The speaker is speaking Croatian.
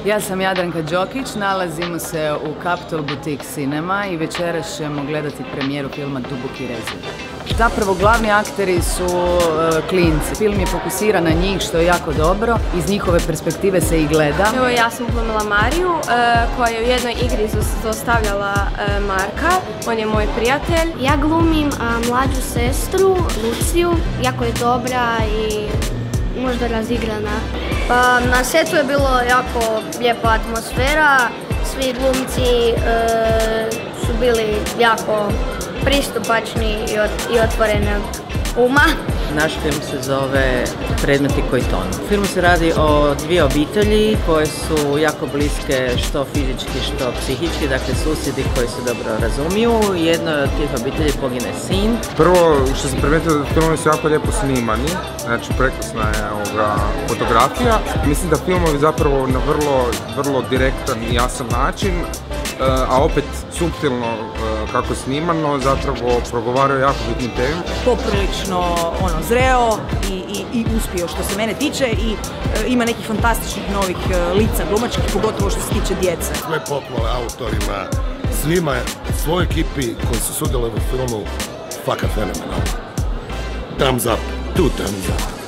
Ja sam Jadranka Đokić, nalazimo se u Capitol Boutique Cinema i večeras ćemo gledati premijeru filma Duboki rezil. Zapravo glavni akteri su klinci. Film je fokusiran na njih što je jako dobro, iz njihove perspektive se i gleda. Evo ja sam glumila Mariju koja je u jednoj igri zlostavljala Marka, on je moj prijatelj. Ja glumim mlađu sestru, Luciju, jako je dobra i možda razigrana. Pa na setu je bilo jako lijepa atmosfera, svi glumci su bili jako pristupačni i otvorenog uma. Naš film se zove Predmeti koji tonu. U filmu se radi o dvije obitelji koje su jako bliske što fizički što psihički, dakle susjedi koji se dobro razumiju. Jednoj od tih obitelji pogine sin. Prvo što sam primijetio da filmovi su jako lijepo snimani, znači prekrasna je fotografija. Mislim da filmovi zapravo na vrlo direktan i jasan način, a opet suptilno kako snimano, zapravo progovaraju jako bitnim temama. Poprilično zreo i uspio što se mene tiče i ima nekih fantastičnih novih lica glumačkih, pogotovo što se tiče djece. Sve pohvale autorima, svima, svoj ekipi koji su sudjelovali u filmu, fakat fenomenalno. Thumbs up, 2 thumbs up.